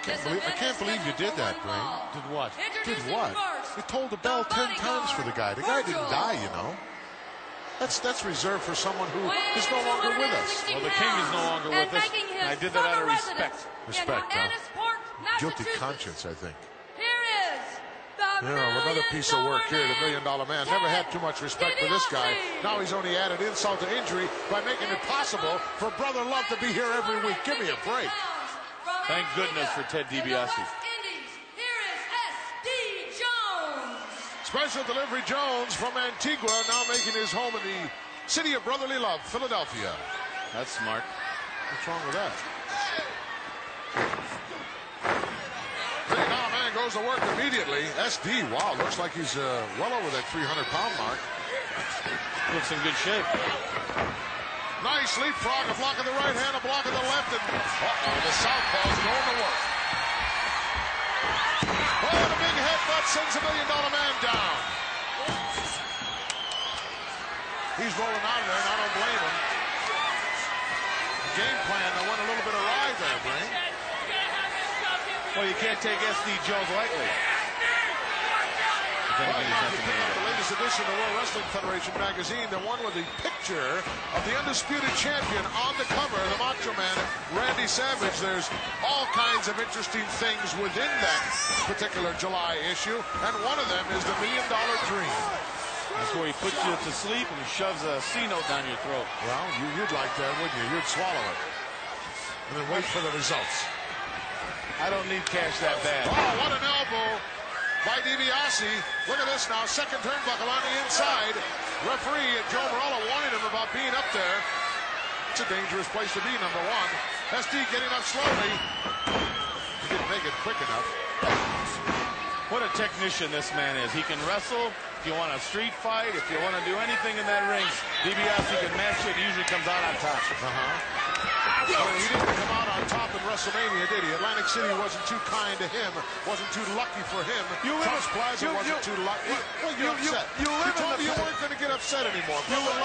I can't believe you did that, Brain. Did what? Did what? You told the bell 10 times for the guy. The guy didn't die, you know. That's reserved for someone who is no longer with us. Well, the king is no longer with us. I did that out of respect. Respect, huh? Guilty conscience, I think. Here is the another piece of work here. The $1 Million Man never had too much respect for this guy. Now he's only added insult to injury by making it possible for Brother Love to be here every week. Give me a break. Thank goodness for Ted DiBiase. Special Delivery Jones from Antigua, now making his home in the city of brotherly love, Philadelphia. That's smart. What's wrong with that? $1 Million Man goes to work immediately. SD, wow, looks like he's well over that 300-pound mark. Looks in good shape. Nice leapfrog, a block of the right hand, a block of the left, and the southpaw's going to work. Oh, the big headbutt sends the $1 Million Man down. He's rolling out of there, and I don't blame him. The game plan that went a little bit awry there, Brain. Well, you can't take SD Jones lightly. Well, you pick up the latest edition of the World Wrestling Federation magazine, the one with the picture of the undisputed champion on the cover, the Macho Man, Randy Savage. There's all kinds of interesting things within that particular July issue, and one of them is the $1 Million Dream. That's where he puts you to sleep and shoves a C note down your throat. Well, you'd like that, wouldn't you? You'd swallow it. And then wait for the results. I don't need cash that bad. Oh, what an elbow by DiBiase. Look at this now. Second turnbuckle on the inside. Referee Joe Morello warning him about being up there. It's a dangerous place to be, number one. SD getting up slowly. He didn't make it quick enough. What a technician this man is. He can wrestle. If you want a street fight, if you want to do anything in that ring, DiBiase can match it. He usually comes out on top. Well, he didn't come out on top in WrestleMania, did he? Atlantic City wasn't too kind to him, wasn't too lucky for him. Trump's Plaza wasn't too lucky. Well, you're upset. You told me you weren't going to get upset anymore.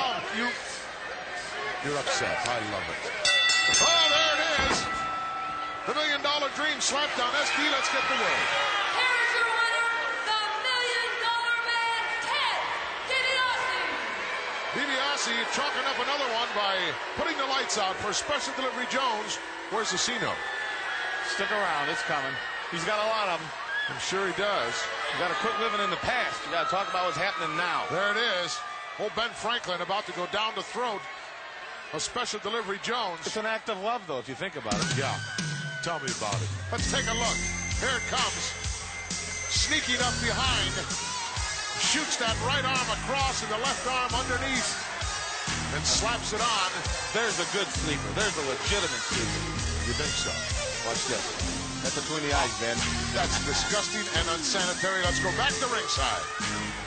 You're upset. I love it. Oh, there it is. The $1 Million Dream slapped on SD. Let's get the word. Here's your winner, the $1 Million Man, Ted DiBiase. DiBiase chalking up another one by putting the lights out for Special Delivery Jones. Where's the C-note? Stick around. It's coming. He's got a lot of them. I'm sure he does. You got to quit living in the past. You got to talk about what's happening now. There it is. Old Ben Franklin about to go down the throat of Special Delivery Jones. It's an act of love, though, if you think about it. Yeah. Tell me about it. Let's take a look. Here it comes. Sneaking up behind. Shoots that right arm across and the left arm underneath. And slaps it on. There's a good sleeper. There's a legitimate sleeper. You think so? Watch this. That's between the eyes, man. That's disgusting and unsanitary. Let's go back to ringside.